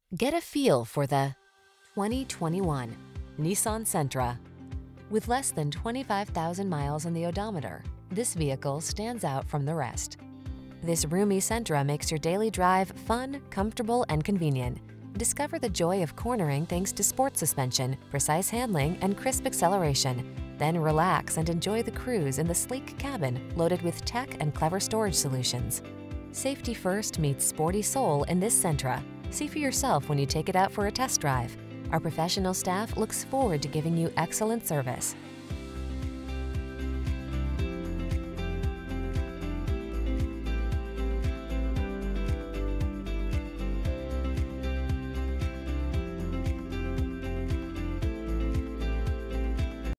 Get a feel for the 2021 Nissan Sentra. With less than 25,000 miles on the odometer, this vehicle stands out from the rest. This roomy Sentra makes your daily drive fun, comfortable, and convenient. Discover the joy of cornering thanks to sport suspension, precise handling, and crisp acceleration. Then relax and enjoy the cruise in the sleek cabin loaded with tech and clever storage solutions. Safety first meets sporty soul in this Sentra. See for yourself when you take it out for a test drive. Our professional staff looks forward to giving you excellent service.